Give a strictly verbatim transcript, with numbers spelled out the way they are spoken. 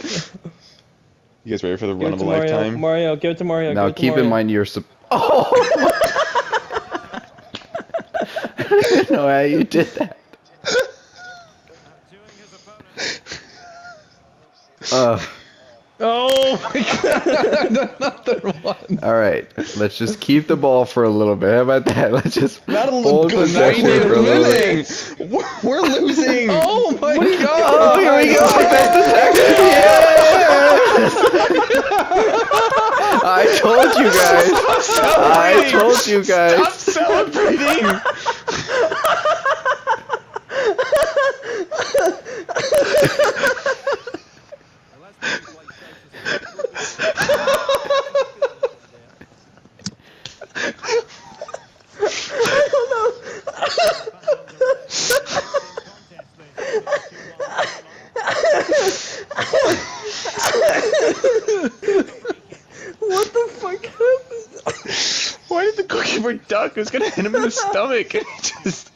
You guys ready for the Give run it of to a Mario. lifetime? Mario, give it to Mario. Now give it to keep Mario. in mind you're sup- Oh! I don't even know how you did that. Uh, Oh my god! Another one. Alright, let's just keep the ball for a little bit. How about that? Let's just That'll hold look good. possession We're for a little bit. losing. We're, we're losing. Oh my What are you god! Oh, here we go! Best attack! Yes! I told you guys! I told you guys! Stop celebrating. What the fuck happened? Why did the goalkeeper duck? It was gonna hit him in the stomach. And he just.